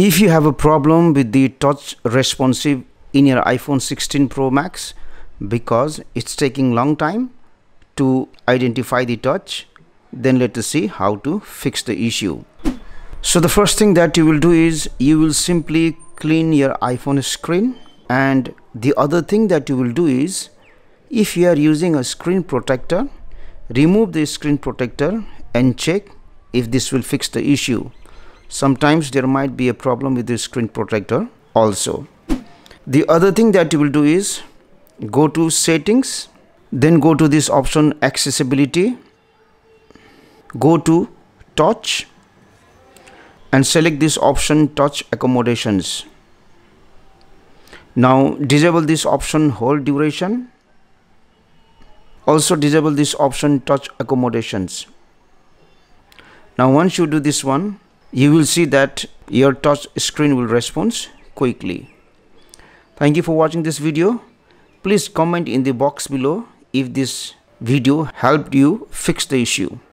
If you have a problem with the touch responsive in your iPhone 16 Pro Max because it's taking long time to identify the touch, then let us see how to fix the issue. So the first thing that you will do is you will simply clean your iPhone screen, and the other thing that you will do is, if you are using a screen protector, remove the screen protector and check if this will fix the issue. Sometimes there might be a problem with the screen protector also. The other thing that you will do is go to settings, then go to this option accessibility, go to touch and select this option touch accommodations. Now disable this option hold duration. Also disable this option touch accommodations. Now once you do this one, you will see that your touch screen will respond quickly. Thank you for watching this video. Please comment in the box below if this video helped you fix the issue.